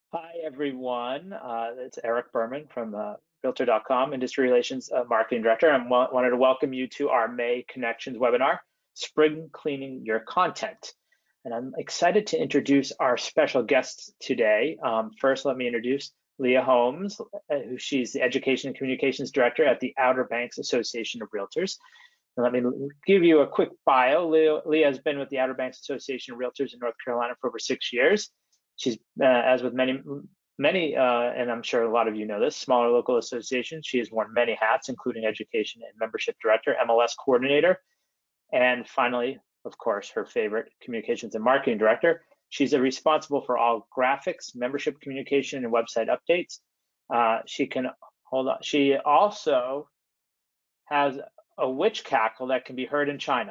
Hi, everyone. It's Eric Berman from Realtor.com, Industry Relations Marketing Director. I wanted to welcome you to our May Connections webinar, Spring Cleaning Your Content. And I'm excited to introduce our special guests today. First, let me introduce Leah Holmes, she's the Education and Communications Director at the Outer Banks Association of Realtors. And let me give you a quick bio. Leah has been with the Outer Banks Association of Realtors in North Carolina for over 6 years. She's, as with many, and I'm sure a lot of you know this, smaller local associations, she has worn many hats, including education and membership director, MLS coordinator, and finally, of course, her favorite, communications and marketing director. She's responsible for all graphics, membership communication, and website updates. She also has a witch cackle that can be heard in China.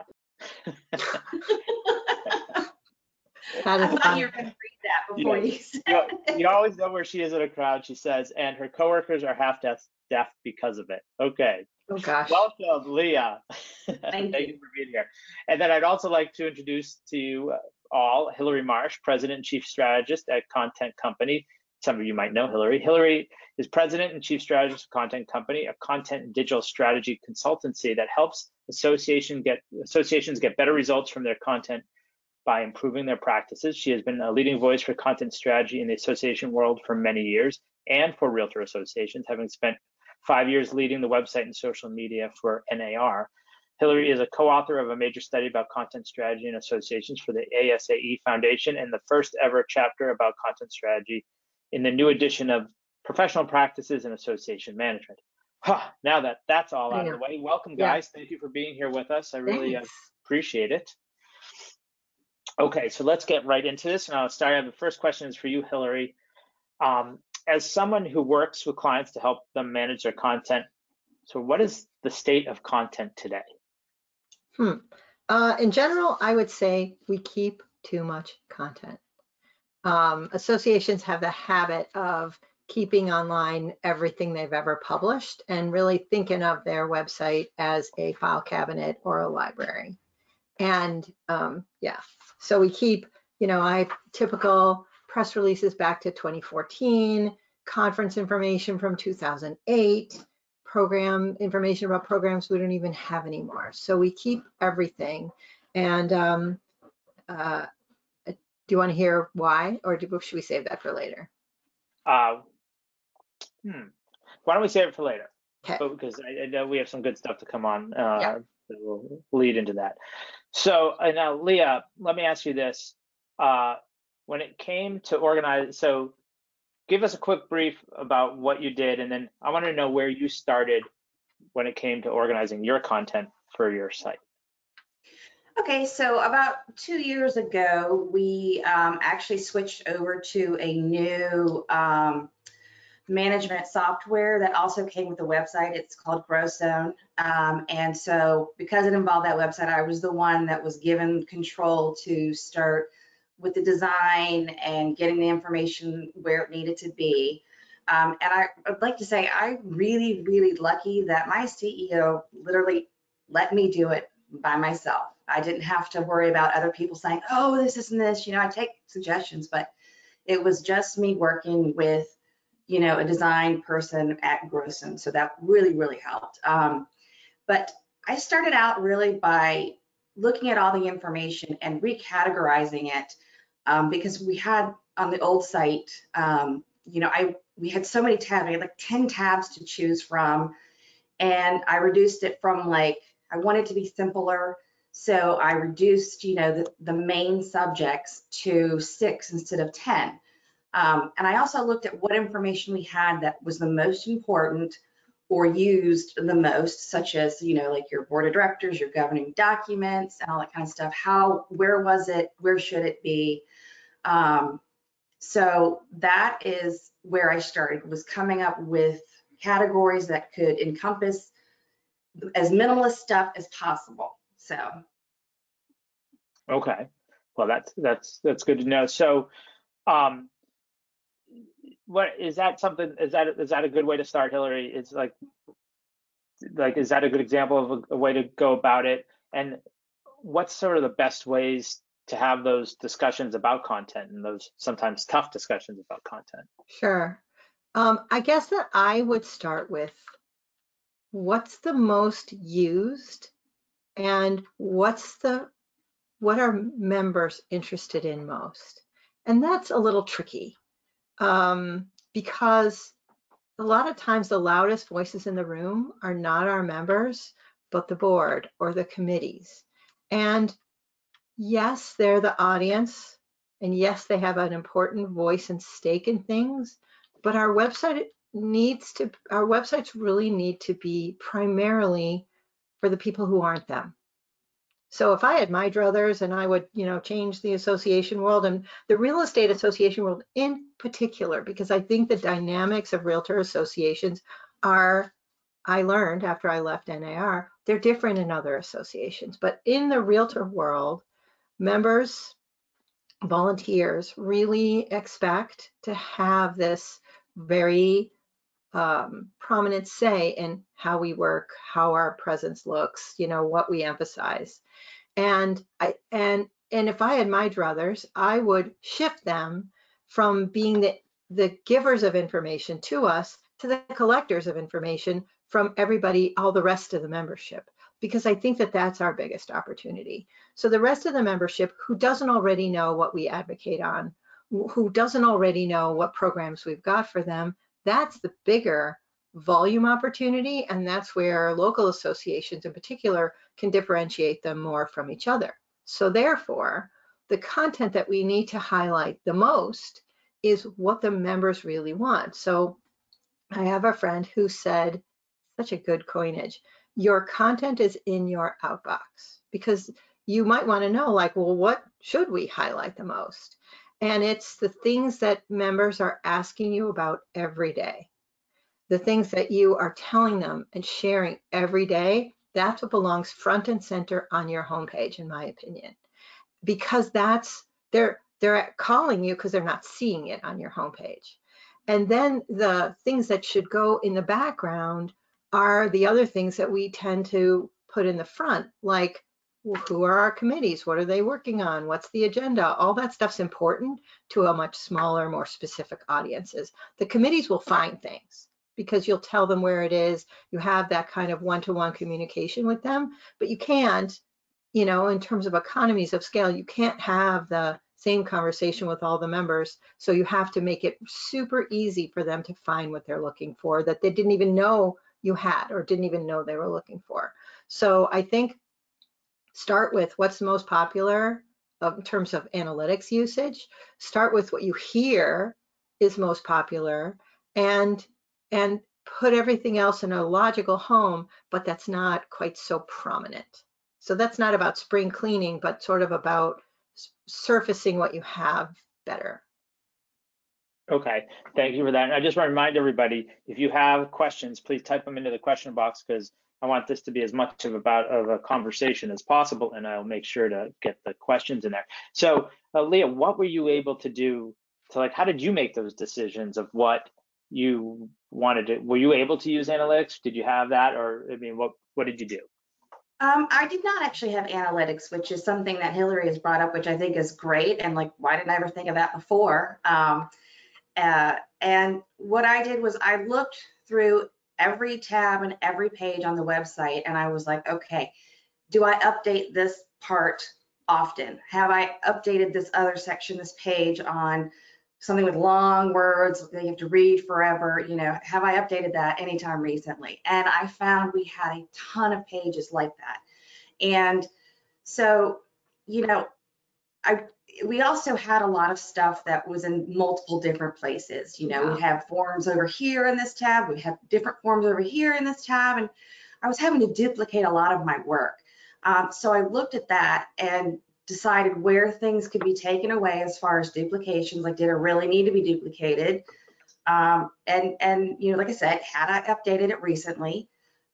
I thought you were going to read that before you said it. You always know where she is in a crowd, she says, and her coworkers are half deaf because of it. Okay. Oh, gosh. Welcome, Leah. Thank you for being here. And then I'd also like to introduce to you all Hillary Marsh, President and Chief Strategist at Content Company. Some of you might know Hillary. Hillary is President and Chief Strategist of Content Company, a content and digital strategy consultancy that helps associations get better results from their content by improving their practices. She has been a leading voice for content strategy in the association world for many years and for realtor associations, having spent 5 years leading the website and social media for NAR. Hillary is a co-author of a major study about content strategy in associations for the ASAE Foundation and the first ever chapter about content strategy in the new edition of Professional Practices in Association Management. Now that's all out of the way, welcome guys. Thank you for being here with us. I really appreciate it. Okay, so let's get right into this. And I'll start. The first question is for you, Hillary. As someone who works with clients to help them manage their content, so what is the state of content today? In general, I would say we keep too much content. Associations have the habit of keeping online everything they've ever published and really thinking of their website as a file cabinet or a library. And so we keep, I typical press releases back to 2014, conference information from 2008, program information about programs we don't even have anymore. So we keep everything. And do you want to hear why, or should we save that for later? Why don't we save it for later? Okay. Because I know we have some good stuff to come on that will lead into that. So now, Leah, let me ask you this. When it came to organize, so give us a quick brief about what you did, and then I want to know where you started when it came to organizing your content for your site. Okay, so about 2 years ago, we actually switched over to a new management software that also came with the website. It's called GrowZone. And so because it involved that website, I was the one that was given control to start with the design and getting the information where it needed to be. And I'd like to say I'm really, really lucky that my CEO literally let me do it by myself. I didn't have to worry about other people saying, oh, this and this. I take suggestions, but it was just me working with a design person at GrowZone. So that really, really helped. But I started out really by looking at all the information and recategorizing it because we had on the old site, we had so many tabs. We had like 10 tabs to choose from. And I reduced it from I wanted to be simpler. So I reduced, the main subjects to 6 instead of 10. And I also looked at what information we had that was the most important or used the most, such as, like your board of directors, your governing documents, and all that kind of stuff. Where was it? Where should it be? So that is where I started, was coming up with categories that could encompass as minimalist stuff as possible. So. Okay, well, that's good to know. So, what is that something? Is that a good way to start, Hillary? It's like is that a good example of a way to go about it? And what's sort of the best ways to have those discussions about content and those sometimes tough discussions about content? Sure. I guess that I would start with what's the most used and what are members interested in most? And that's a little tricky because a lot of times the loudest voices in the room are not our members, but the board or the committees. And yes, they're the audience, and yes, they have an important voice and stake in things, but our websites really need to be primarily for the people who aren't them. So if I had my druthers and I would, change the association world and the real estate association world in particular, because I think the dynamics of realtor associations are, I learned after I left NAR, they're different in other associations. But in the realtor world, members, volunteers really expect to have this very prominent say in how we work, how our presence looks, what we emphasize. And if I had my druthers, I would shift them from being the givers of information to us to the collectors of information from everybody, all the rest of the membership, because I think that that's our biggest opportunity. So the rest of the membership who doesn't already know what we advocate on, who doesn't already know what programs we've got for them, that's the bigger volume opportunity, and that's where local associations in particular can differentiate them more from each other. So therefore, the content that we need to highlight the most is what the members really want. So I have a friend who said, such a good coinage, your content is in your outbox, because you might want to know, like, well, what should we highlight the most? And it's the things that members are asking you about every day. The things that you are telling them and sharing every day, that's what belongs front and center on your homepage, in my opinion, because they're calling you because they're not seeing it on your homepage. And then the things that should go in the background are the other things that we tend to put in the front, like, well, who are our committees? What are they working on? What's the agenda? All that stuff's important to a much smaller, more specific audiences. The committees will find things because you'll tell them where it is. You have that kind of one-to-one communication with them, but you can't, in terms of economies of scale, you can't have the same conversation with all the members. So you have to make it super easy for them to find what they're looking for that they didn't even know you had or didn't even know they were looking for. So I think start with what's the most popular in terms of analytics usage. Start with what you hear is most popular, and put everything else in a logical home, but that's not quite so prominent. So that's not about spring cleaning, but sort of about surfacing what you have better. Okay, thank you for that. And I just want to remind everybody, if you have questions, please type them into the question box, because I want this to be as much of a conversation as possible, and I'll make sure to get the questions in there. So Leah, what were you able to do to, how did you make those decisions of what you wanted to, were you able to use analytics? Did you have that? Or, what did you do? I did not actually have analytics, which is something that Hillary has brought up, which I think is great. And why didn't I ever think of that before? And what I did was I looked through every tab and every page on the website, and I was like, okay, do I update this part often? Have I updated this other section, this page on something with long words that you have to read forever? Have I updated that anytime recently? And I found we had a ton of pages like that. And so, we also had a lot of stuff that was in multiple different places. We'd have forms over here in this tab, we have different forms over here in this tab, and I was having to duplicate a lot of my work. So I looked at that and decided where things could be taken away as far as duplications, did it really need to be duplicated? And like I said, had I updated it recently?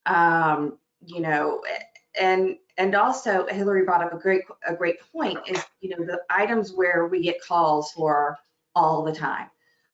And also Hillary brought up a great point is, the items where we get calls for all the time.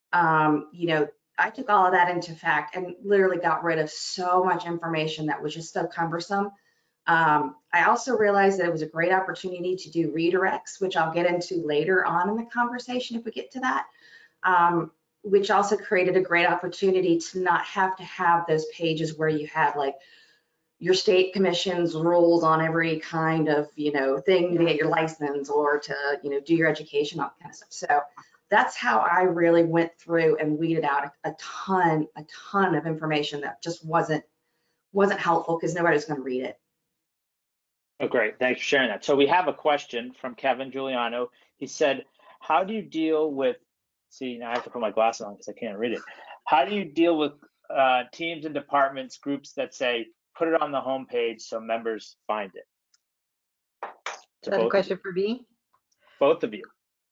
I took all of that into fact and literally got rid of so much information that was just so cumbersome. I also realized that it was a great opportunity to do redirects, which I'll get into later on in the conversation if we get to that, which also created a great opportunity to not have to have those pages where you have like your state commission's rules on every kind of, thing to get your license or to, do your education, all that kind of stuff. So that's how I really went through and weeded out a ton of information that just wasn't helpful because nobody was going to read it. Oh, great. Thanks for sharing that. So we have a question from Kevin Giuliano. He said, how do you deal with, see, now I have to put my glasses on because I can't read it. How do you deal with teams and departments, groups that say, put it on the homepage so members find it? Is that a question for me? Both of you.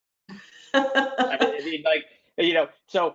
I mean, like, so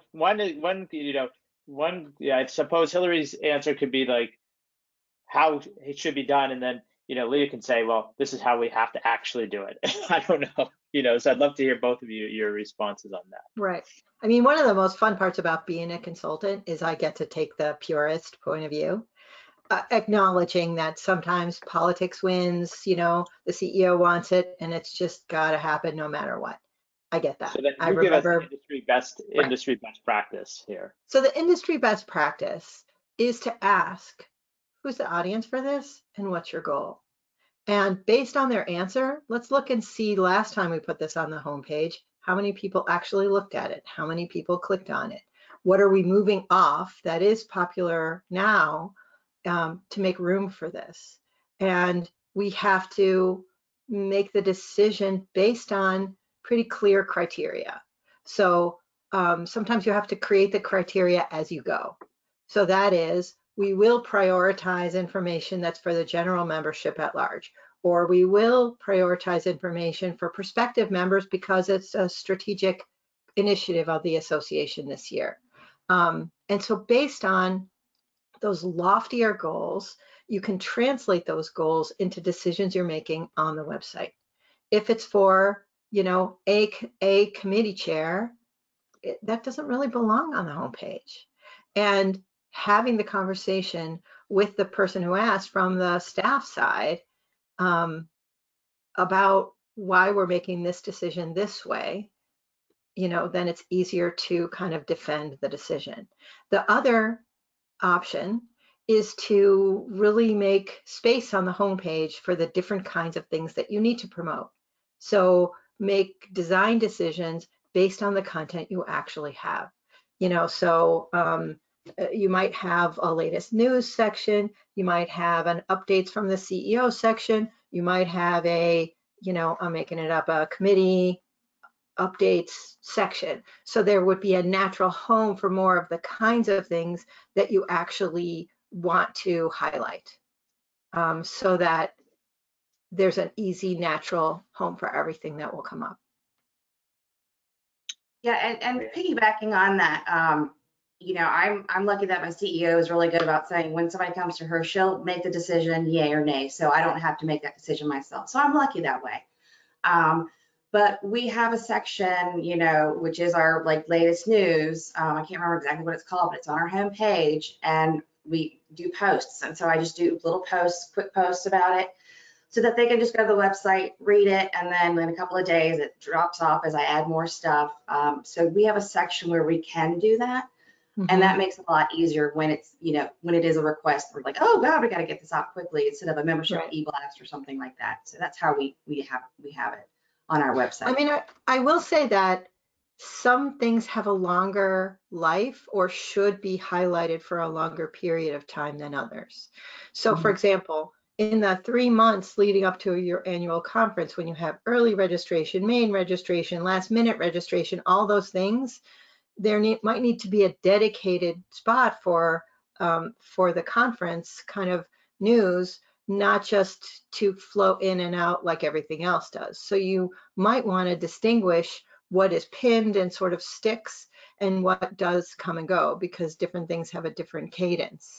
I suppose Hillary's answer could be like how it should be done, and then Leah can say, well, this is how we have to actually do it. I don't know, so I'd love to hear both of you, your responses on that. Right. I mean, one of the most fun parts about being a consultant is I get to take the purist point of view, acknowledging that sometimes politics wins, the CEO wants it and it's just got to happen no matter what. I get that. So then I give us remember the industry best practice here. So the industry best practice is to ask, who's the audience for this and what's your goal? And based on their answer, let's look and see last time we put this on the homepage, how many people actually looked at it? How many people clicked on it? What are we moving off that is popular now to make room for this? And we have to make the decision based on pretty clear criteria. So sometimes you have to create the criteria as you go. So that is, we will prioritize information that's for the general membership at large, or we will prioritize information for prospective members because it's a strategic initiative of the association this year. And so based on those loftier goals, you can translate those goals into decisions you're making on the website. If it's for, a committee chair, that doesn't really belong on the homepage. And having the conversation with the person who asked from the staff side about why we're making this decision this way, then it's easier to kind of defend the decision. The other option is to really make space on the homepage for the different kinds of things that you need to promote. So make design decisions based on the content you actually have. So you might have a latest news section, you might have an updates from the CEO section, you might have a, I'm making it up, a committee updates section. So there would be a natural home for more of the kinds of things that you actually want to highlight, so that there's an easy, natural home for everything that will come up. Yeah, and piggybacking on that, I'm lucky that my CEO is really good about saying when somebody comes to her, she'll make the decision, yay or nay. So I don't have to make that decision myself. So I'm lucky that way. But we have a section, which is our latest news. I can't remember exactly what it's called, but it's on our homepage, and we do posts. And so I just do little posts, quick posts about it, so that they can just go to the website, read it, and then in a couple of days it drops off as I add more stuff. So we have a section where we can do that. Mm-hmm. And that makes it a lot easier when it's, when it is a request. We're like, oh God, we got to get this out quickly, instead of a membership e-blast or something like that. So that's how we have it on our website. I mean, I will say that some things have a longer life or should be highlighted for a longer period of time than others. So for example, in the 3 months leading up to your annual conference, when you have early registration, main registration, last minute registration, all those things, there might need to be a dedicated spot for the conference kind of news, not just to flow in and out like everything else does. So you might want to distinguish what is pinned and sort of sticks and what does come and go, because different things have a different cadence,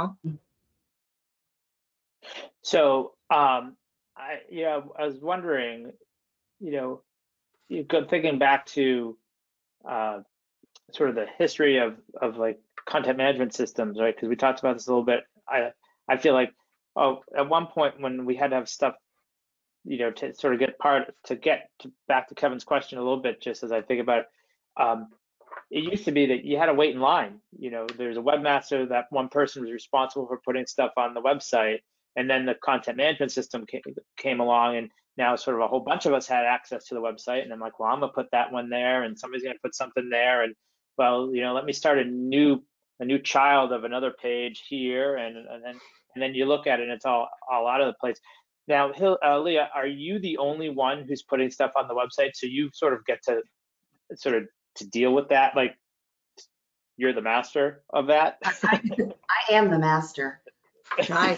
So I was wondering, thinking back to sort of the history of like content management systems, right? Because we talked about this a little bit. I feel like at one point when we had to have stuff, to sort of back to Kevin's question a little bit, just as I think about it, it used to be that you had to wait in line. There's a webmaster, that one person was responsible for putting stuff on the website, and then the content management system came along, and now sort of a whole bunch of us had access to the website, and I'm like, well, I'm gonna put that one there, and somebody's gonna put something there, and well, let me start a new child of another page here, and then you look at it and it's all out of the place. Now, Leah, are you the only one who's putting stuff on the website? So you sort of get to deal with that, like you're the master of that? I am the master. Nice.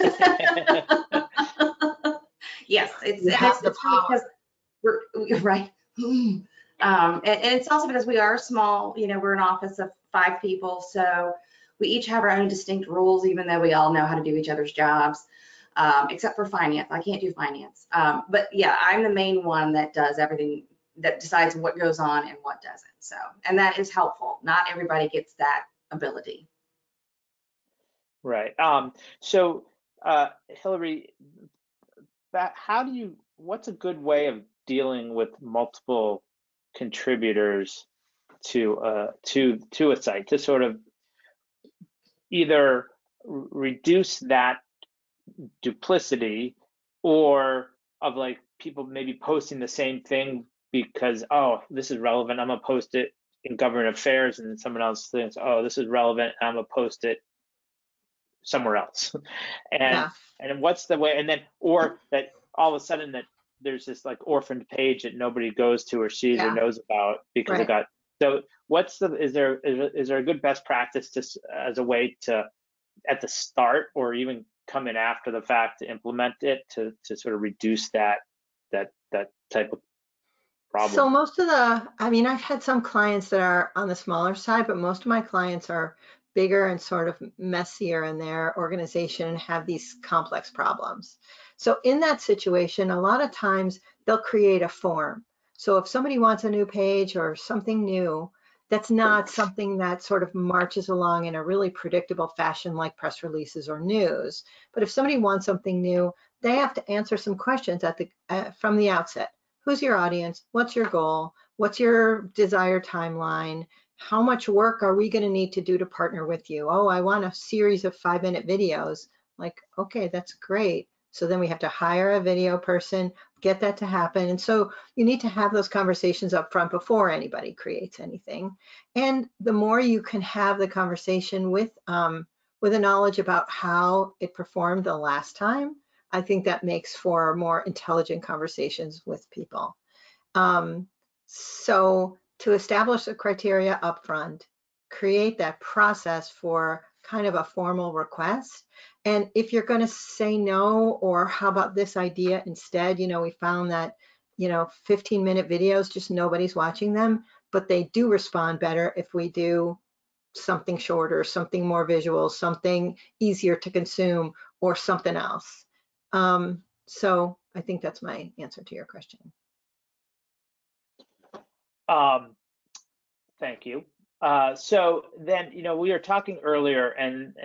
Yes, it's really because we're right. And it's also because we are small. We're an office of 5 people, so we each have our own distinct rules, even though we all know how to do each other's jobs, except for finance. I can't do finance. But yeah, I'm the main one that does everything, that decides what goes on and what doesn't. So, and that is helpful. Not everybody gets that ability. Right. So, Hillary, what's a good way of dealing with multiple contributors to a site, to sort of either reduce that duplicity, or of like people maybe posting the same thing because, oh, this is relevant, I'm gonna post it in government affairs, and then someone else thinks, oh, this is relevant, I'm gonna post it somewhere else. And what's the way, and then, or that all of a sudden that there's this like orphaned page that nobody goes to or sees or knows about because it got, so is there a good best practice as a way to, at the start or even come in after the fact, to implement it to sort of reduce that type of problem? So I've had some clients that are on the smaller side, but most of my clients are bigger and sort of messier in their organization and have these complex problems. So in that situation, a lot of times they'll create a form. So if somebody wants a new page or something new, that's not something that sort of marches along in a really predictable fashion like press releases or news. But if somebody wants something new, they have to answer some questions from the outset. Who's your audience? What's your goal? What's your desired timeline? How much work are we going to need to do to partner with you? Oh, I want a series of 5-minute videos. Like, okay, that's great. So then we have to hire a video person, get that to happen. And so you need to have those conversations up front before anybody creates anything. And the more you can have the conversation with a knowledge about how it performed the last time, I think that makes for more intelligent conversations with people. So to establish the criteria upfront, create that process for kind of a formal request. And if you're going to say no, or how about this idea instead, we found that, 15-minute videos, just nobody's watching them, but they do respond better if we do something shorter, something more visual, something easier to consume, or something else. So I think that's my answer to your question. Thank you. So then, we were talking earlier, and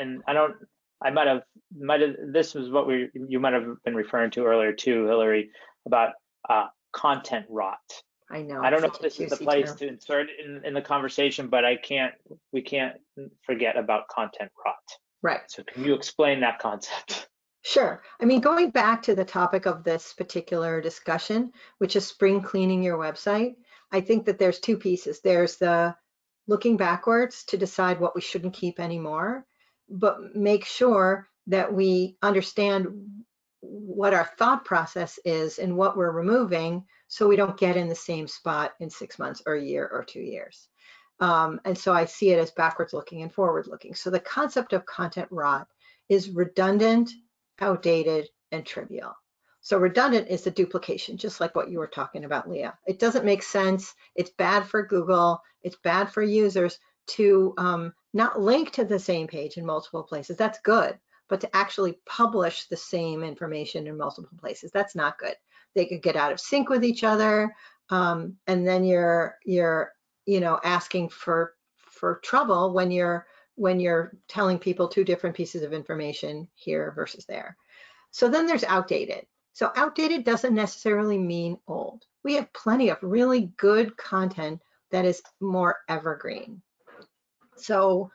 this was what you might have been referring to earlier too, Hillary, about content rot. I know. I don't know if this is the place to insert it in the conversation, but we can't forget about content rot. Right. So can you explain that concept? Sure. Going back to the topic of this particular discussion, which is spring cleaning your website, I think that there's 2 pieces. There's the looking backwards to decide what we shouldn't keep anymore, but make sure that we understand what our thought process is and what we're removing, so we don't get in the same spot in 6 months or a year or 2 years. And so I see it as backwards looking and forward looking. So the concept of content rot is redundant, outdated, and trivial. So redundant is the duplication, just like what you were talking about, Leah. It doesn't make sense. It's bad for Google. It's bad for users to not link to the same page in multiple places. That's good. But to actually publish the same information in multiple places, that's not good. They could get out of sync with each other, and then you're asking for trouble when you're telling people 2 different pieces of information here versus there. So then there's outdated. So outdated doesn't necessarily mean old. We have plenty of really good content that is more evergreen. So,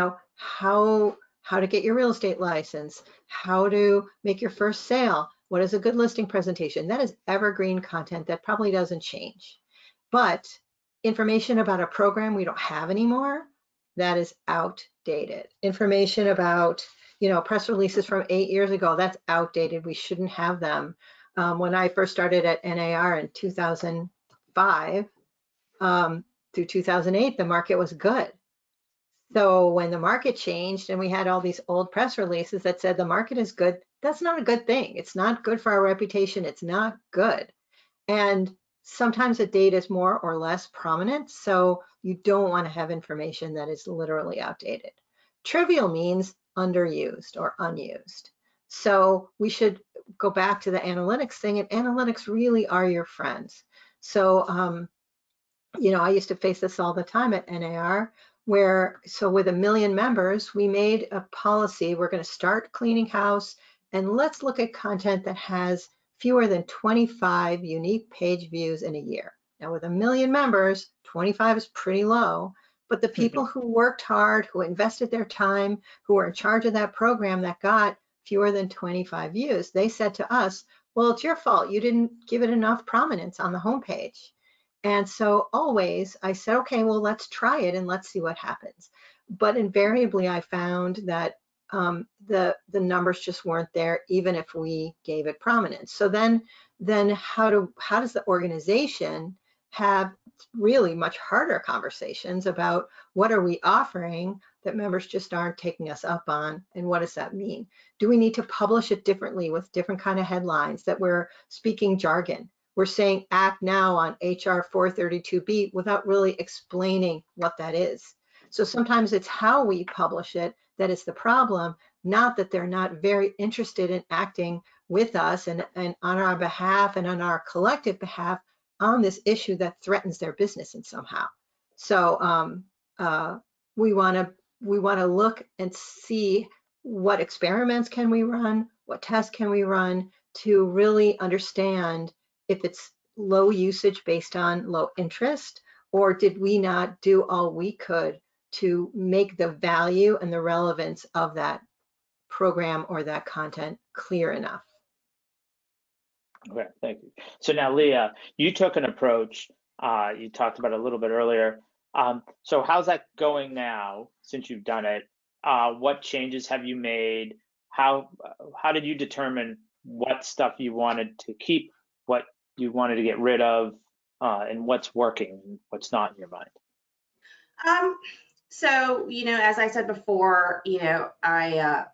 how to get your real estate license, how to make your first sale, what is a good listing presentation? That is evergreen content that probably doesn't change. But information about a program we don't have anymore, that is outdated. Information about, press releases from 8 years ago, that's outdated. We shouldn't have them. When I first started at NAR in 2005 through 2008, the market was good. So when the market changed and we had all these old press releases that said the market is good, that's not a good thing. It's not good for our reputation. It's not good. And sometimes a date is more or less prominent, so you don't want to have information that is literally outdated. Trivial means underused or unused. So we should go back to the analytics thing, and analytics really are your friends. So, I used to face this all the time at NAR, so with 1 million members, we made a policy, we're going to start cleaning house, and let's look at content that has fewer than 25 unique page views in a year. Now with 1 million members, 25 is pretty low, but the people who worked hard, who invested their time, who were in charge of that program that got fewer than 25 views, they said to us, well, it's your fault. You didn't give it enough prominence on the homepage. And so always I said, okay, well, let's try it and let's see what happens. But invariably I found that the numbers just weren't there, even if we gave it prominence. So then how does the organization have really much harder conversations about what are we offering that members just aren't taking us up on, and what does that mean? Do we need to publish it differently with different kind of headlines, that we're speaking jargon? We're saying act now on HR 432B without really explaining what that is. So sometimes it's how we publish it that is the problem, not that they're not very interested in acting with us and on our behalf and on our collective behalf on this issue that threatens their business in somehow. So we want to look and see what experiments can we run, what tests can we run to really understand if it's low usage based on low interest, or did we not do all we could to make the value and the relevance of that program or that content clear enough? Okay, thank you. So now, Leah, you took an approach, you talked about it a little bit earlier. So how's that going now since you've done it? What changes have you made? How did you determine what stuff you wanted to keep, what you wanted to get rid of, and what's working, what's not in your mind? So, as I said before, I,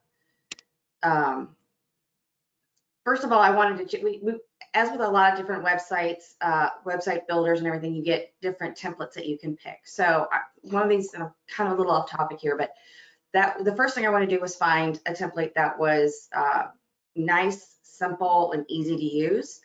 first of all, I wanted to, as with a lot of different websites, website builders and everything, you get different templates that you can pick. So one of these, I'm kind of a little off topic here, but the first thing I want to do was find a template that was nice, simple, and easy to use.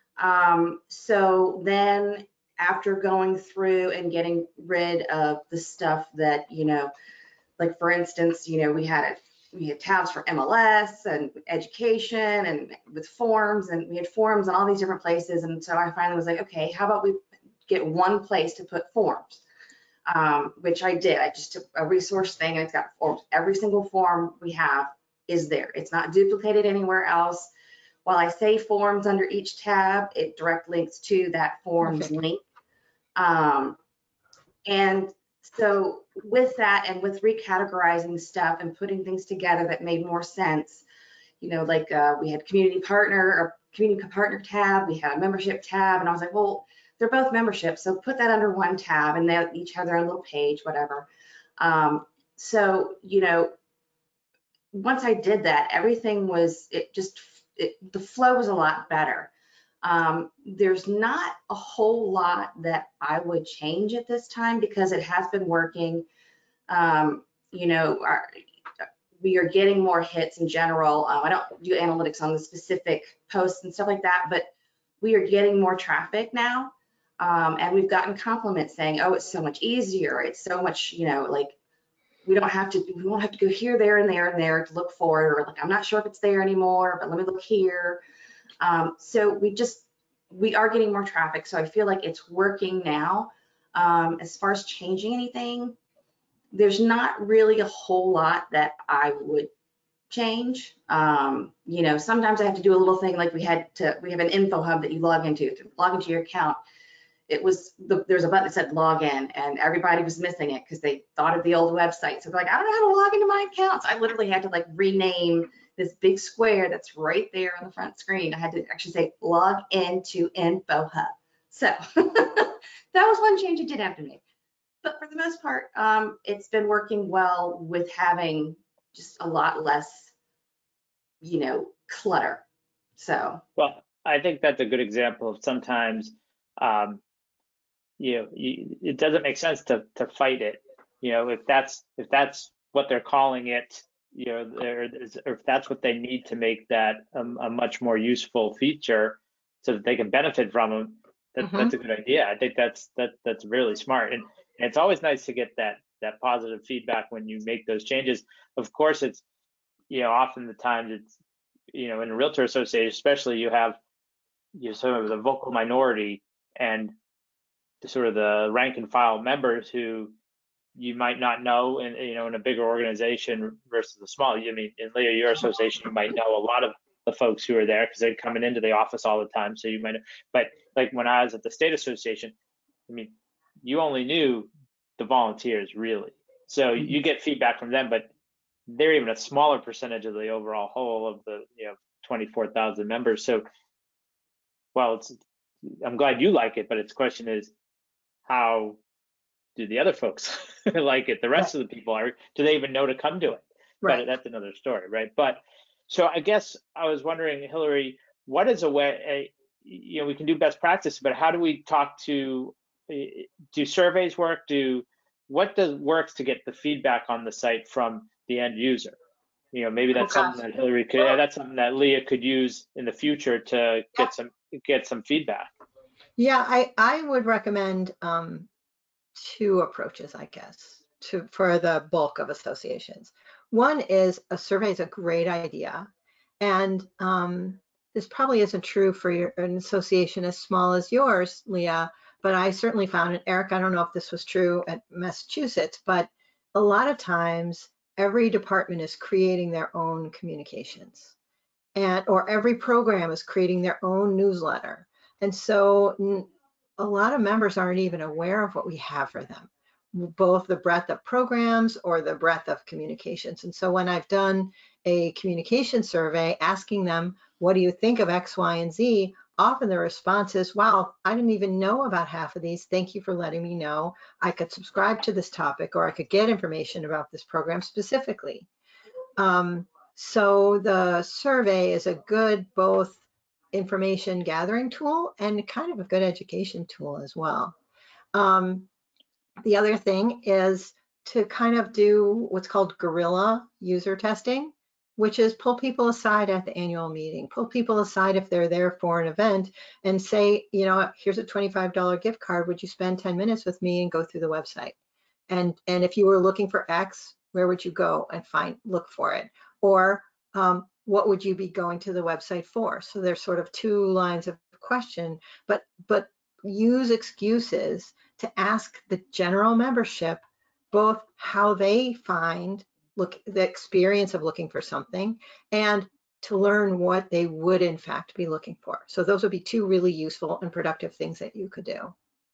So then after going through and getting rid of the stuff that, like for instance, we had tabs for MLS and education and with forms, and we had forms in all these different places. And so I finally was like, okay, how about we get one place to put forms? Which I did. I just took a resource thing and it's got forms. Every single form we have is there. It's not duplicated anywhere else. While I say forms under each tab, it direct links to that forms link. And so with that, and with recategorizing stuff and putting things together that made more sense, like we had community partner tab, we had a membership tab, and I was like, well, they're both memberships, so put that under one tab, and they each have their own little page, whatever. So, once I did that, everything was, the flow was a lot better. There's not a whole lot that I would change at this time because it has been working. We are getting more hits in general. I don't do analytics on the specific posts and stuff like that, but we are getting more traffic now. And we've gotten compliments saying, oh, it's so much easier. It's so much, we won't have to go here, there, and there, and there to look for it, or like, I'm not sure if it's there anymore, but let me look here. So we are getting more traffic. So I feel like it's working now. As far as changing anything, there's not really a whole lot that I would change. You know, sometimes I have to do a little thing like we have an info hub that you log into. To log into your account, there's a button that said log in, and everybody was missing it because they thought of the old website. So they're like, I don't know how to log into my accounts. I literally had to like rename this big square that's right there on the front screen. I had to actually say log into info hub. So that was one change I did have to make. But for the most part, it's been working well with having just a lot less, you know, clutter. So. Well, I think that's a good example of sometimes, you know, it doesn't make sense to fight it. You know, if that's what they're calling it, you know, or if that's what they need to make that a much more useful feature, so that they can benefit from them, that's a good idea. I think that's really smart, and it's always nice to get that positive feedback when you make those changes. Of course, it's, you know, often the times it's, you know, in a realtor association especially, you have sort of the vocal minority and sort of the rank and file members who you might not know, and you know, in a bigger organization versus a small. I mean, in Leah, your association, you might know a lot of the folks who are there because they're coming into the office all the time. So you might know. But like when I was at the state association, I mean, you only knew the volunteers really. So you get feedback from them, but they're even a smaller percentage of the overall whole of the, you know, 24,000 members. So, well, I'm glad you like it, but its question is, how do the other folks like it? The rest of the people do they even know to come to it? Right. But that's another story, right? But so I guess I was wondering, Hillary, what is a way, you know, we can do best practice, but how do we talk to, do surveys work? What works to get the feedback on the site from the end user? You know, maybe that's something that Hillary could, that's something that Leah could use in the future to get some feedback. Yeah, I would recommend two approaches, I guess, for the bulk of associations. One is a survey is a great idea, and this probably isn't true for an association as small as yours, Leah, but I certainly found, and Eric, I don't know if this was true at Massachusetts, but a lot of times every department is creating their own communications, or every program is creating their own newsletter. And so a lot of members aren't even aware of what we have for them, both the breadth of programs or the breadth of communications. And so when I've done a communication survey asking them, what do you think of X, Y, and Z? Often the response is, wow, I didn't even know about half of these. Thank you for letting me know. I could subscribe to this topic, or I could get information about this program specifically. So the survey is a good both information gathering tool and kind of a good education tool as well. The other thing is to kind of do what's called guerrilla user testing, which is pull people aside at the annual meeting, pull people aside if they're there for an event and say, you know, here's a $25 gift card. Would you spend 10 minutes with me and go through the website? And if you were looking for X, where would you go and look for it? Or what would you be going to the website for? So there's sort of two lines of question, but use excuses to ask the general membership both how they find the experience of looking for something, and to learn what they would in fact be looking for. So those would be two really useful and productive things that you could do.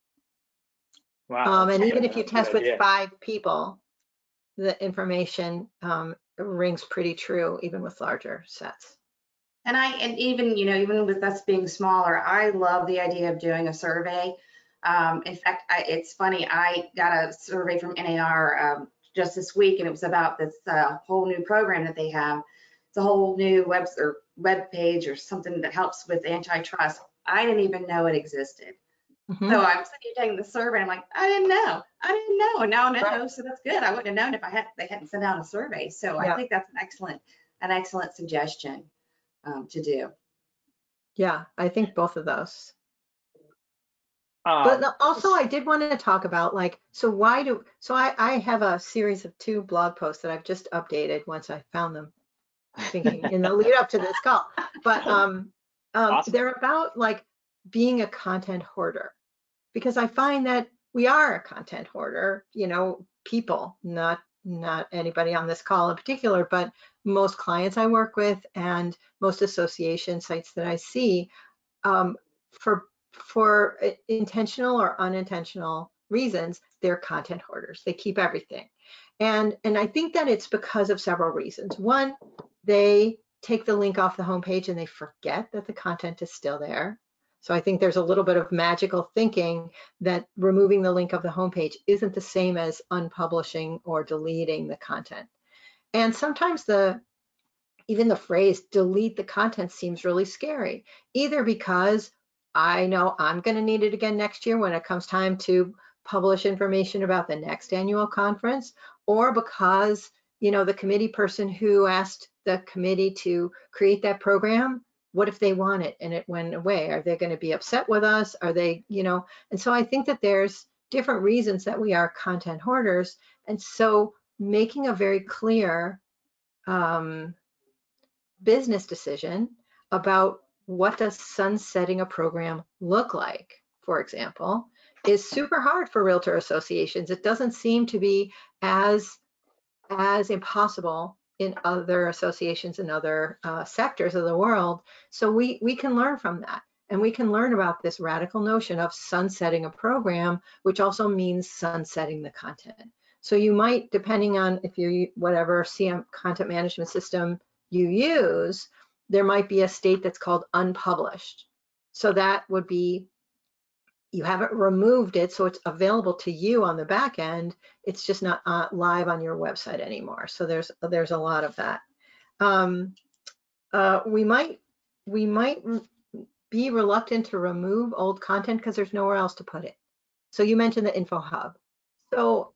Wow. And even if you test with 5 people, the information rings pretty true even with larger sets. And even, you know, even with us being smaller, I love the idea of doing a survey. In fact, it's funny, I got a survey from NAR just this week, and it was about this whole new program that they have. It's a whole new web page or something that helps with antitrust. I didn't even know it existed. So I'm sitting here taking the survey, and I'm like, I didn't know, and now I know. Right. So that's good. I wouldn't have known if they hadn't sent out a survey. So I think that's an excellent suggestion to do. Yeah, I think both of those. But also I did want to talk about like, so I have a series of 2 blog posts that I've just updated once I found them, thinking in the lead up to this call. But Awesome. they're about like being a content hoarder, because I find that we are a content hoarder, people, not anybody on this call in particular, but most clients I work with and most association sites that I see, for intentional or unintentional reasons, they're content hoarders. They keep everything. And I think that it's because of several reasons. One, they take the link off the homepage and they forget that the content is still there. So I think there's a little bit of magical thinking that removing the link of the homepage isn't the same as unpublishing or deleting the content. And sometimes even the phrase delete the content seems really scary, either because I know I'm going to need it again next year when it comes time to publish information about the next annual conference, or because, the committee person who asked the committee to create that program, what if they want it and it went away? Are they going to be upset with us? Are they, and so I think that there's different reasons that we are content hoarders. And so making a very clear business decision about what does sunsetting a program look like, for example, is super hard for realtor associations. It doesn't seem to be as impossible in other associations in other sectors of the world. So we can learn from that. And we can learn about this radical notion of sunsetting a program, which also means sunsetting the content. So you might, depending on if you're whatever CM content management system you use, there might be a state that's called unpublished. So that would be, you haven't removed it, so it's available to you on the back end. It's just not live on your website anymore. So there's a lot of that. We might be reluctant to remove old content because there's nowhere else to put it. So you mentioned the info hub. So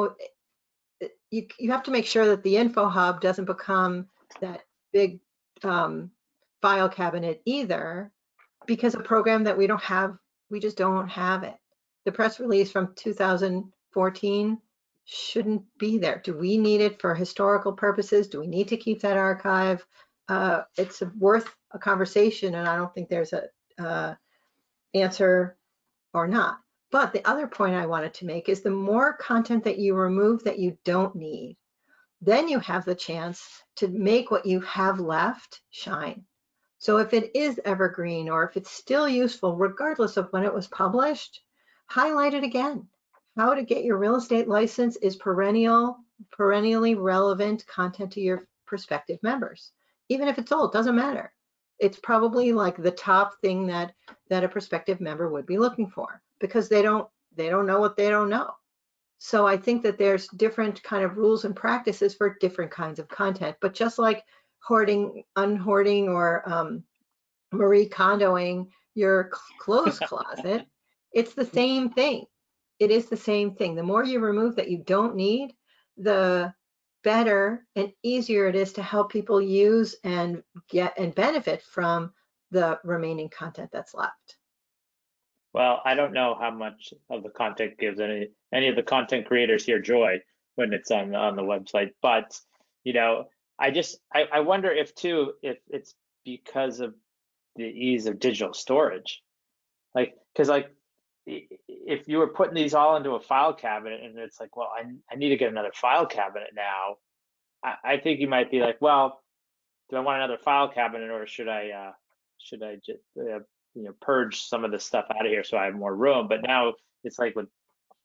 you have to make sure that the info hub doesn't become that big file cabinet either, because a program that we just don't have it. The press release from 2014 shouldn't be there. Do we need it for historical purposes? Do we need to keep that archive? It's worth a conversation, and I don't think there's a answer or not. But the other point I wanted to make is the more content that you remove that you don't need, then you have the chance to make what you have left shine. So if it is evergreen, or if it's still useful, regardless of when it was published, highlight it again. How to get your real estate license is perennially relevant content to your prospective members. Even if it's old, doesn't matter. It's probably like the top thing that a prospective member would be looking for, because they don't know what they don't know. So I think that there's different kind of rules and practices for different kinds of content. But just like hoarding, unhoarding, or Marie Kondoing your clothes closet, it's the same thing. It is the same thing. The more you remove that you don't need, the better and easier it is to help people use and get and benefit from the remaining content that's left. Well, I don't know how much of the content gives any of the content creators here joy when it's on the website, but I wonder if it's because of the ease of digital storage, because if you were putting these all into a file cabinet and it's like, well, I need to get another file cabinet now, I think you might be like, well, do I want another file cabinet, or should I just purge some of this stuff out of here so I have more room? But now it's like with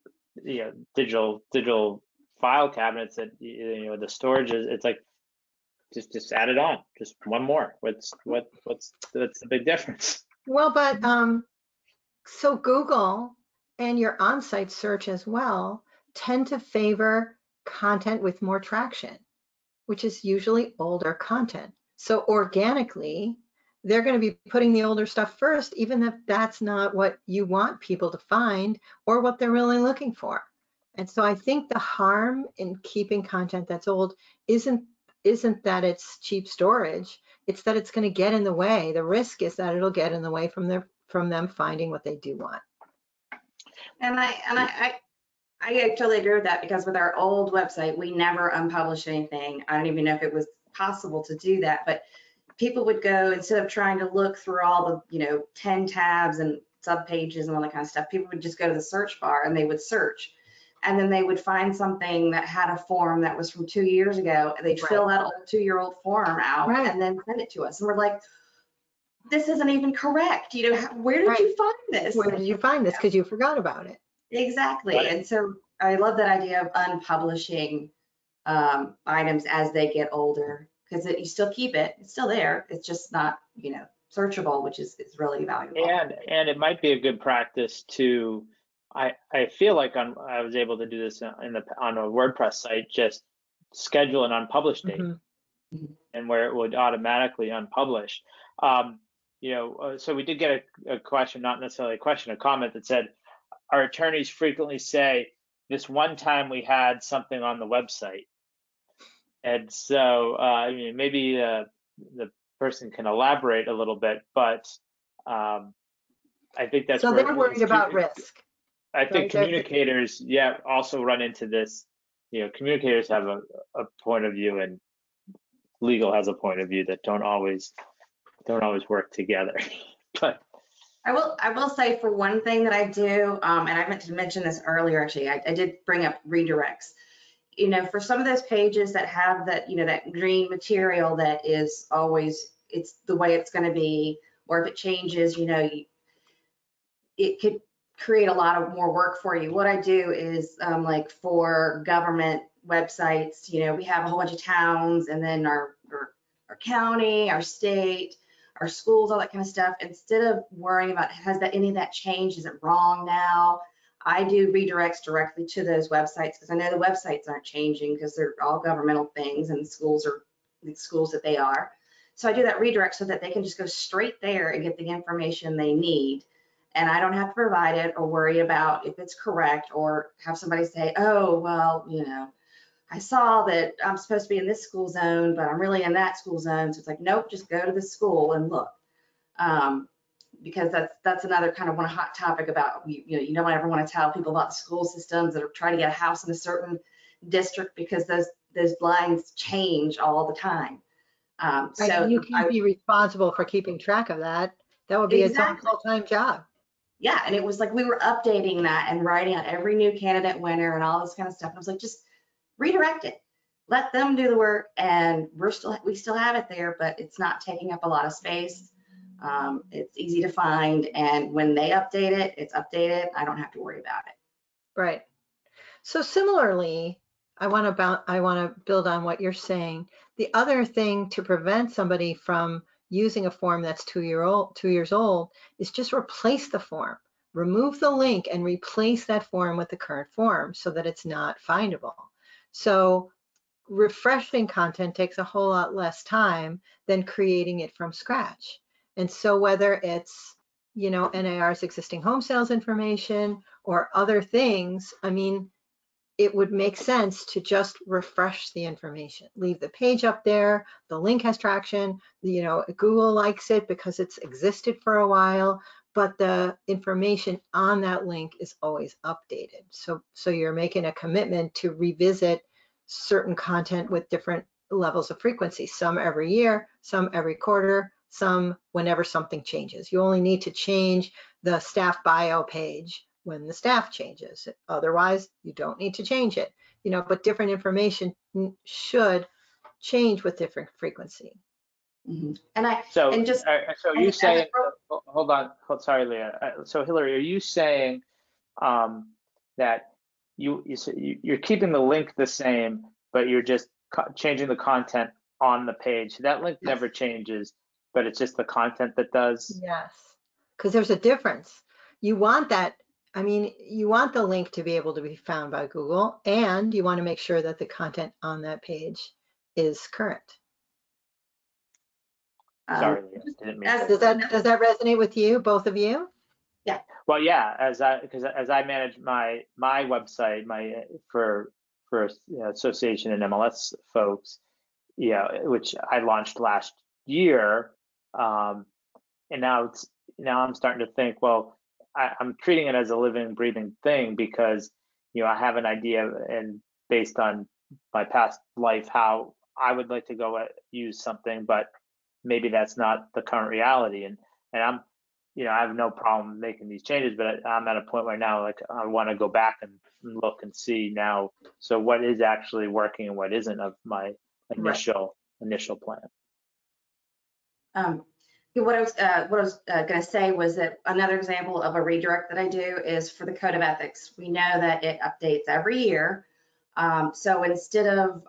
digital file cabinets that the storage is, it's like just add it on, just one more. What's the big difference? Well, but so Google and your on-site search as well tend to favor content with more traction, which is usually older content. So organically, they're going to be putting the older stuff first, even if that's not what you want people to find or what they're really looking for. And so I think the harm in keeping content that's old isn't that it's cheap storage, it's that it's going to get in the way. The risk is that it'll get in the way from them finding what they do want. And I totally agree with that, because with our old website, we never unpublished anything. I don't even know if it was possible to do that, but people would go, instead of trying to look through all the 10 tabs and sub pages and all that kind of stuff, people would just go to the search bar and they would search. And then they would find something that had a form that was from 2 years ago, and they'd fill that old 2-year-old form out and then send it to us. And we're like, this isn't even correct. Where did you find this? Where did you find this? Because you forgot about it. Exactly. Right. And so I love that idea of unpublishing items as they get older, because you still keep it. It's still there. It's just not, searchable, which is really valuable. And it might be a good practice to, I feel like I was able to do this on a WordPress site, just schedule an unpublished date, and where it would automatically unpublish. So we did get a question, not necessarily a question, a comment that said, our attorneys frequently say, this one time we had something on the website. And so maybe the person can elaborate a little bit, but I think that's so they're worried about risk. I think communicators, also run into this. Communicators have a point of view, and legal has a point of view that don't always work together. But I will say, for one thing that I do, and I meant to mention this earlier, actually, I did bring up redirects. For some of those pages that have that, that green material that is always, it's the way it's going to be, or if it changes, it could create a lot of more work for you. What I do is, like for government websites, we have a whole bunch of towns, and then our county, our state, our schools, all that kind of stuff. Instead of worrying about, has any of that changed? Is it wrong now? I do redirects directly to those websites, because I know the websites aren't changing, because they're all governmental things, and the schools are the schools that they are. So I do that redirect so that they can just go straight there and get the information they need. And I don't have to provide it or worry about if it's correct, or have somebody say, oh, well, I saw that I'm supposed to be in this school zone, but I'm really in that school zone. So it's like, nope, just go to the school and look. Because that's another kind of one hot topic about, you don't ever want to tell people about the school systems that are trying to get a house in a certain district, because those lines change all the time. So you can't be responsible for keeping track of that. That would be its own full-time job. Yeah, and it was like we were updating that and writing out every new candidate winner and all this kind of stuff. And I was like, just redirect it, let them do the work, and we still have it there, but it's not taking up a lot of space. It's easy to find, and when they update it, it's updated. I don't have to worry about it. Right. So similarly, I want to build on what you're saying. The other thing to prevent somebody from using a form that's 2 years old is just replace the form. Remove the link and replace that form with the current form so that it's not findable. So refreshing content takes a whole lot less time than creating it from scratch. And so whether it's, NAR's existing home sales information or other things, it would make sense to just refresh the information. Leave the page up there, the link has traction, Google likes it because it's existed for a while, but the information on that link is always updated. So you're making a commitment to revisit certain content with different levels of frequency, some every year, some every quarter, some whenever something changes. You only need to change the staff bio page when the staff changes. Otherwise, you don't need to change it. But different information should change with different frequency. Mm-hmm. So you saying, hold on, sorry, Leah. So Hillary, are you saying that you're keeping the link the same, but you're just changing the content on the page? That link never changes, but it's just the content that does? Yes, because there's a difference. You want that. You want the link to be able to be found by Google, and you want to make sure that the content on that page is current. Sorry, didn't mean does that resonate with you, both of you? Yeah. Well, yeah, as I manage my website, for association and MLS folks, which I launched last year, and now I'm starting to think, well, I'm treating it as a living, breathing thing because, I have an idea, and based on my past life, how I would like to go use something, but maybe that's not the current reality. And I'm, I have no problem making these changes, but I'm at a point where now, like, I want to go back and look and see now, so what is actually working and what isn't of my initial plan. What I was going to say was that another example of a redirect that I do is for the code of ethics. We know that it updates every year. So instead of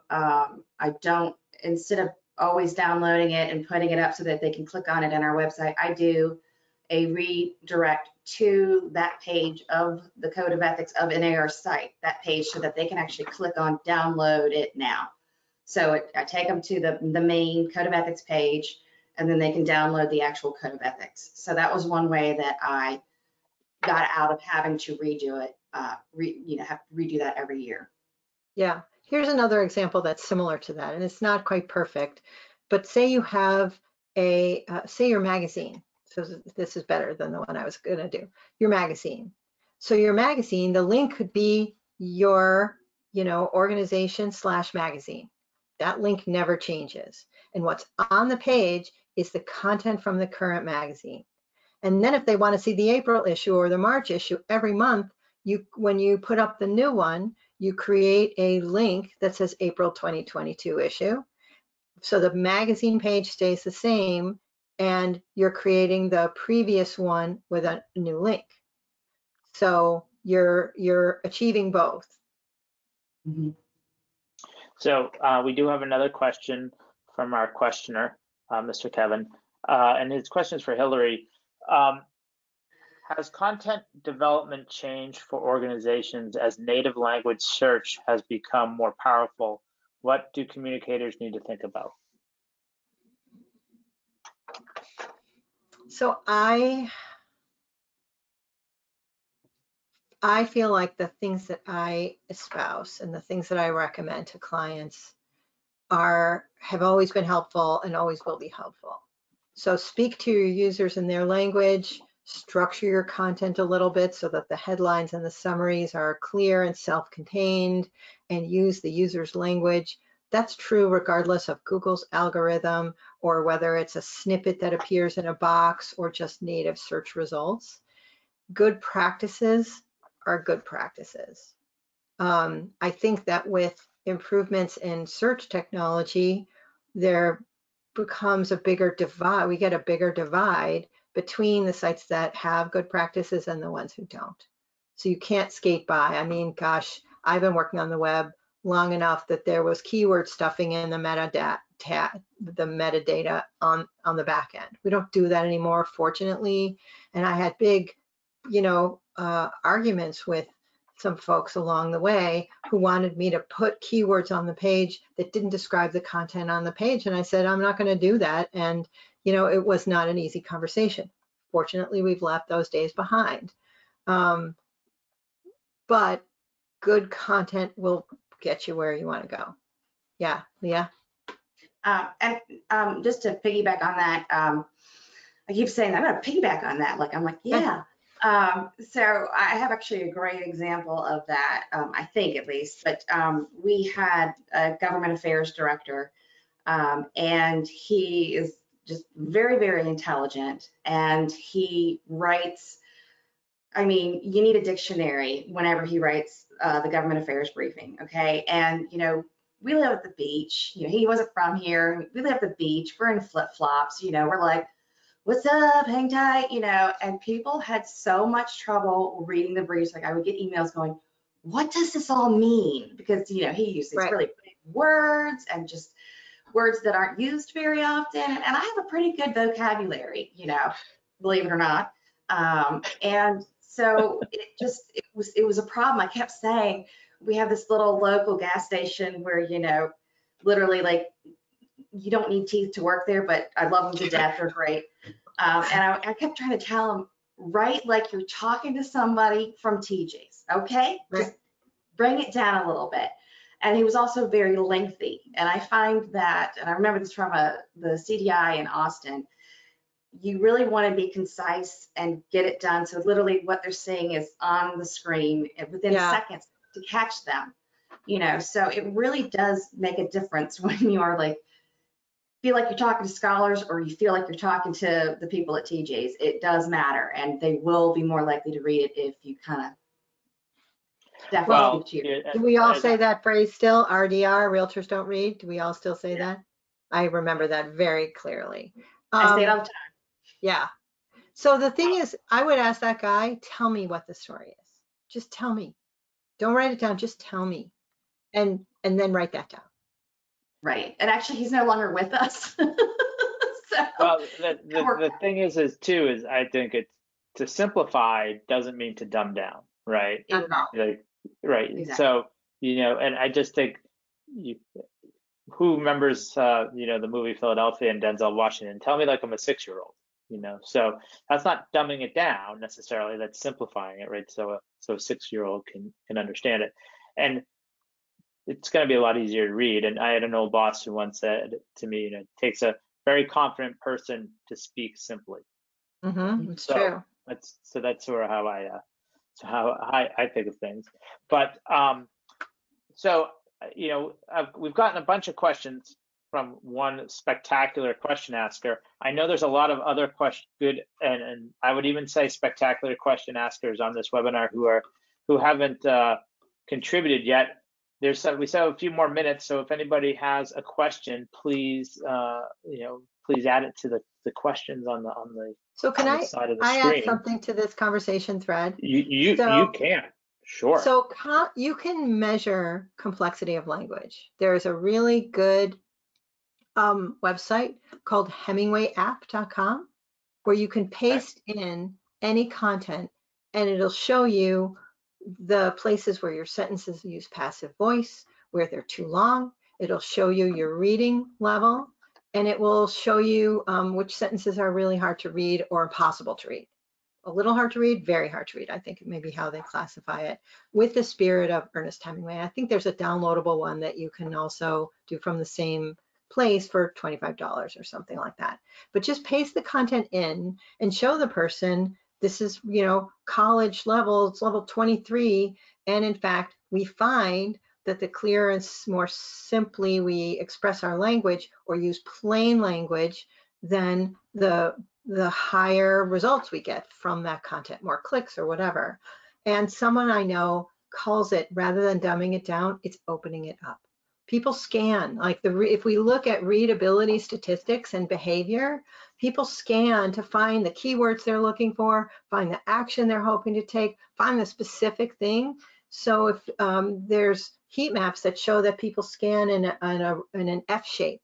always downloading it and putting it up so that they can click on it on our website, I do a redirect to that page of the code of ethics of NAR site, that page, so that they can actually click on download it now. So I take them to the main code of ethics page, and then they can download the actual code of ethics. So that was one way that I got out of having to redo it, have to redo that every year. Yeah, here's another example that's similar to that, and it's not quite perfect, but say you have say your magazine. So this is better than the one I was gonna do. Your magazine. So your magazine, the link could be your, organization/magazine. That link never changes. And what's on the page is the content from the current magazine. And then if they want to see the April issue or the March issue every month, when you put up the new one, you create a link that says April 2022 issue. So the magazine page stays the same, and you're creating the previous one with a new link. So you're achieving both. Mm-hmm. So we do have another question from our questioner, Mr. Kevin, and his question is for Hillary. Has content development changed for organizations as native language search has become more powerful? What do communicators need to think about? So I feel like the things that I espouse and the things that I recommend to clients have always been helpful and always will be helpful. So speak to your users in their language, structure your content a little bit so that the headlines and the summaries are clear and self-contained, and use the user's language. That's true regardless of Google's algorithm or whether it's a snippet that appears in a box or just native search results. Good practices are good practices. I think that with improvements in search technology, there becomes a bigger divide. We get a bigger divide between the sites that have good practices and the ones who don't. So you can't skate by. I mean, gosh, I've been working on the web long enough that there was keyword stuffing in the metadata on the back end. We don't do that anymore, fortunately. And I had big, arguments with some folks along the way who wanted me to put keywords on the page that didn't describe the content on the page. And I said, I'm not going to do that. And, it was not an easy conversation. Fortunately, we've left those days behind. But good content will get you where you want to go. Yeah, Leah? And just to piggyback on that, I keep saying I'm going to piggyback on that. I'm like, yeah. So I have actually a great example of that, I think at least, but we had a government affairs director, and he is just very, very intelligent, and he writes, I mean, you need a dictionary whenever he writes the government affairs briefing, okay? And, we live at the beach, he wasn't from here, we live at the beach, we're in flip-flops, we're like, what's up, hang tight, and people had so much trouble reading the briefs. Like I would get emails going, what does this all mean? Because, he used these really big words and just words that aren't used very often. And I have a pretty good vocabulary, believe it or not. And so it was a problem. I kept saying, we have this little local gas station where, literally like, you don't need teeth to work there, but I love them to death. They're great. And I kept trying to tell him, write like you're talking to somebody from TJ's, okay? Right. Just bring it down a little bit. And he was also very lengthy. And I find that, and I remember this from the CDI in Austin, you really want to be concise and get it done. So literally what they're saying is on the screen within seconds to catch them, you know, so it really does make a difference when you are like, feel like you're talking to scholars or you feel like you're talking to the people at TJ's. It does matter, and they will be more likely to read it if you kind of definitely do we all say that phrase still? RDR, realtors don't read. Do we all still say that? I remember that very clearly. I say it all the time. Yeah. So the thing is, I would ask that guy, tell me what the story is. Just tell me. Don't write it down. Just tell me. And then write that down. Right. And actually, he's no longer with us. So, well, the thing is I think it's to simplify doesn't mean to dumb down, right? Like, right. Exactly. So, you know, and I just think who remembers, you know, the movie Philadelphia and Denzel Washington? Tell me like I'm a 6-year-old, you know. So that's not dumbing it down necessarily. That's simplifying it, right? So a 6-year-old can understand it, and it's going to be a lot easier to read. And I had an old boss who once said to me, you know, it takes a very confident person to speak simply. It's true. That's sort of how I think of things. But so, you know, we've gotten a bunch of questions from one spectacular question asker. I know there's a lot of other good and I would even say spectacular question askers on this webinar who haven't contributed yet. We still have a few more minutes, so if anybody has a question, please you know, please add it to the questions on the side of the screen. Add something to this conversation thread? You can. Sure. So you can measure complexity of language. There's a really good website called HemingwayApp.com where you can paste in any content and it'll show you the places where your sentences use passive voice, where they're too long. It'll show you your reading level, and it will show you which sentences are really hard to read or impossible to read. A little hard to read, very hard to read. I think maybe how they classify it with the spirit of Ernest Hemingway. I think there's a downloadable one that you can also do from the same place for $25 or something like that. But just paste the content in and show the person this is, you know, college level, it's level 23. And in fact, we find that the clearer and more simply we express our language or use plain language, then the higher results we get from that content, more clicks or whatever. And someone I know calls it, rather than dumbing it down, it's opening it up. People scan, like if we look at readability statistics and behavior, people scan to find the keywords they're looking for, find the action they're hoping to take, find the specific thing. So if there's heat maps that show that people scan in an F shape.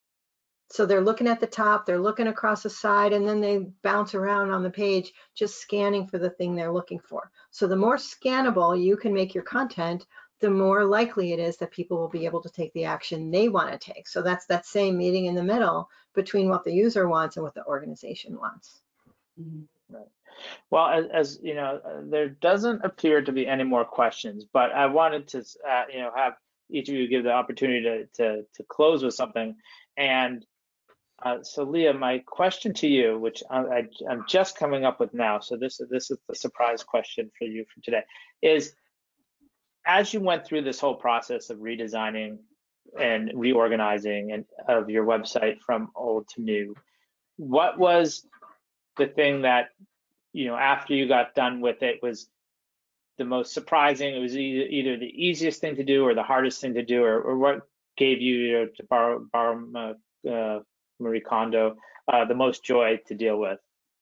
So they're looking at the top, they're looking across the side, and then they bounce around on the page, just scanning for the thing they're looking for. So the more scannable you can make your content, the more likely it is that people will be able to take the action they want to take. So that's that same meeting in the middle between what the user wants and what the organization wants. Right. Well, as you know, there doesn't appear to be any more questions, but I wanted to, you know, have each of you give the opportunity to close with something. And so, Leah, my question to you, which I'm just coming up with now, so this is the surprise question for you for today, is as you went through this whole process of redesigning and reorganizing of your website from old to new, what was the thing that, you know, after you got done with it was the most surprising? It was either the easiest thing to do or the hardest thing to do, or what gave you, to borrow Marie Kondo, the most joy to deal with?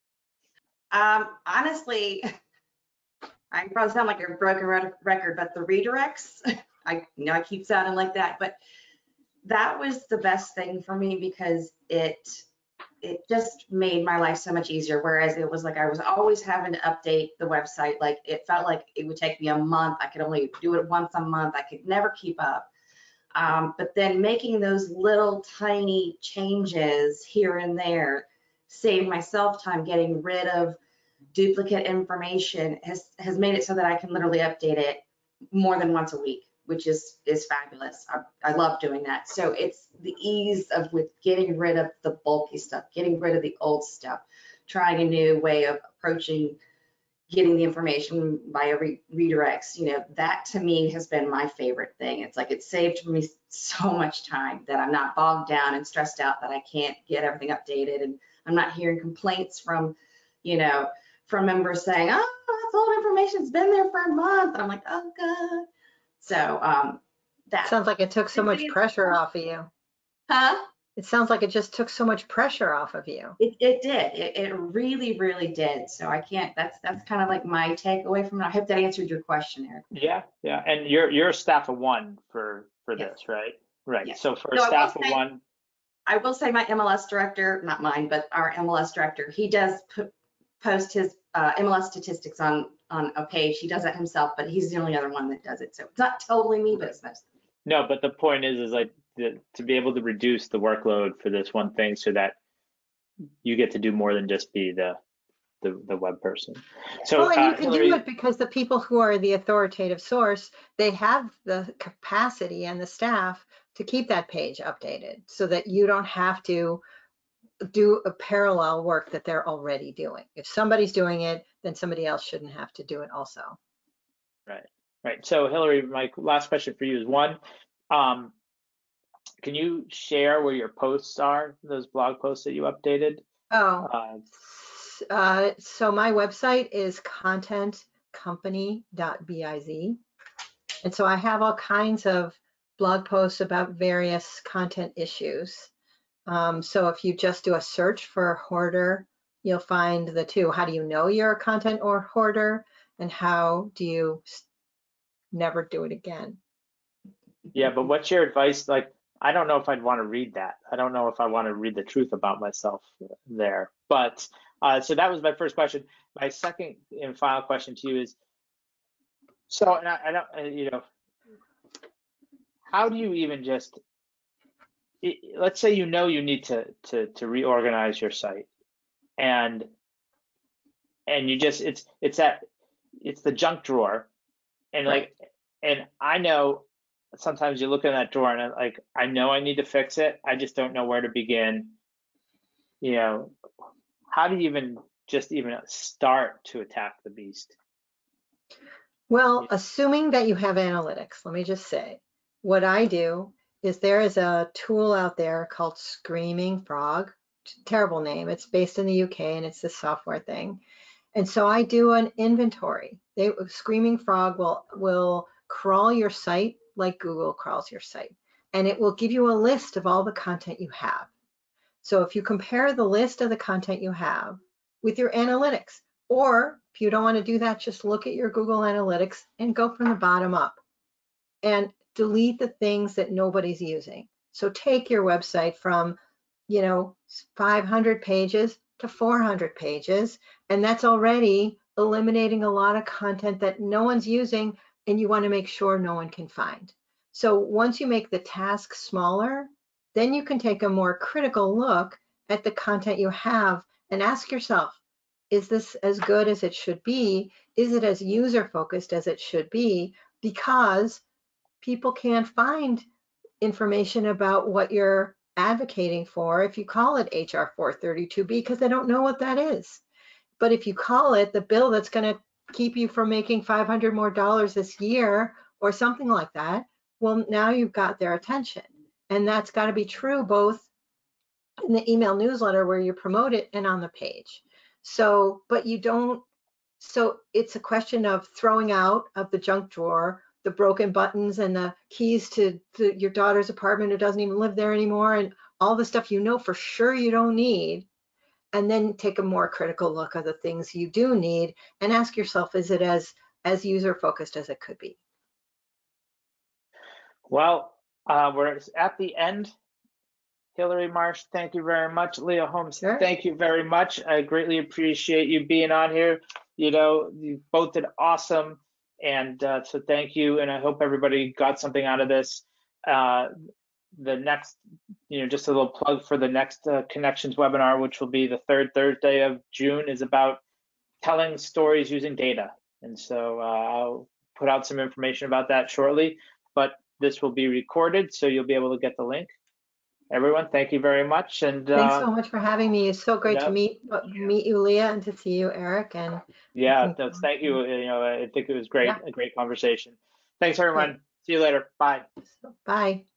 Honestly, I probably sound like a broken record, but the redirects, I know I keep sounding like that, but that was the best thing for me because it just made my life so much easier. Whereas it was like I was always having to update the website. Like it felt like it would take me a month. I could only do it once a month. I could never keep up. But then making those little tiny changes here and there saved myself time. Getting rid of duplicate information has made it so that I can literally update it more than once a week, which is fabulous. I love doing that. So it's the ease of with getting rid of the bulky stuff, getting rid of the old stuff, trying a new way of approaching getting the information via redirects. You know, that to me has been my favorite thing. It's like it saved me so much time that I'm not bogged down and stressed out that I can't get everything updated, and I'm not hearing complaints from, you know, from members saying, oh, that's old information, it's been there for a month. And I'm like, oh god. So that Sounds like it took so much pressure off of you. huh? It sounds like it just took so much pressure off of you. It did. It really, really did. So I can't, that's kind of like my takeaway from it. I hope that answered your question, Eric. Yeah, yeah. And you're a staff of one for Yes. this, right? Right. Yes. So for a So staff of one, I will say my MLS director, not mine, but our MLS director, he does post his MLS statistics on a page. He does that himself, but he's the only other one that does it. So it's not totally me, but it's mostly. no, but the point is like to be able to reduce the workload for this one thing so that you get to do more than just be the web person. So Well, and you can Hillary, do it because the people who are the authoritative source, they have the capacity and the staff to keep that page updated so that you don't have to do a parallel work that they're already doing. If somebody's doing it, then somebody else shouldn't have to do it also. right. So Hillary, my last question for you is one, can you share where your posts are, those blog posts that you updated? Oh, so my website is contentcompany.biz. And so I have all kinds of blog posts about various content issues. So if you just do a search for hoarder, you'll find the two. How do you know you're a content or hoarder? And how do you never do it again? Yeah, but what's your advice? Like, I don't know if I'd want to read that. I don't know if I want to read the truth about myself there. But so that was my first question. My second and final question to you is, so, and I don't, you know, how do you even just, let's say you know you need to reorganize your site, and you just it's the junk drawer, and like, and I know sometimes you look in that drawer and I'm like, I know I need to fix it. I just don't know where to begin. You know, how do you even start to attack the beast? Well, assuming that you have analytics, let me just say, what I do is there is a tool out there called Screaming Frog. Terrible name. It's based in the UK and it's this software thing. And so I do an inventory. Screaming Frog will crawl your site like Google crawls your site, and it will give you a list of all the content you have. So if you compare the list of the content you have with your analytics, or if you don't want to do that, just look at your Google Analytics and go from the bottom up and delete the things that nobody's using. So take your website from, 500 pages to 400 pages, and that's already eliminating a lot of content that no one's using and you want to make sure no one can find. So once you make the task smaller, then you can take a more critical look at the content you have and ask yourself, is this as good as it should be? Is it as user-focused as it should be? Because people can't find information about what you're advocating for if you call it HR 432B, because they don't know what that is. But if you call it the bill that's going to keep you from making $500 more this year or something like that, well, now you've got their attention. And that's got to be true both in the email newsletter where you promote it and on the page. So, but you don't, so it's a question of throwing out of the junk drawer the broken buttons and the keys to your daughter's apartment who doesn't even live there anymore, and all the stuff you know for sure you don't need, and then take a more critical look at the things you do need and ask yourself, is it as user focused as it could be? Well, we're at the end. Hillary Marsh, thank you very much. Leah Holmes, Sure. Thank you very much. I greatly appreciate you being on here. You both did awesome. And so thank you. And I hope everybody got something out of this. The next, just a little plug for the next Connections webinar, which will be the third Thursday of June, is about telling stories using data. And so I'll put out some information about that shortly. but this will be recorded, so you'll be able to get the link. Everyone, thank you very much. And Thanks so much for having me. It's so great to no, meet you, Leah, and to see you, Eric. And yeah, no, thank you. I think it was great, Yeah. a great conversation. Thanks, everyone. Great. See you later. Bye. Bye.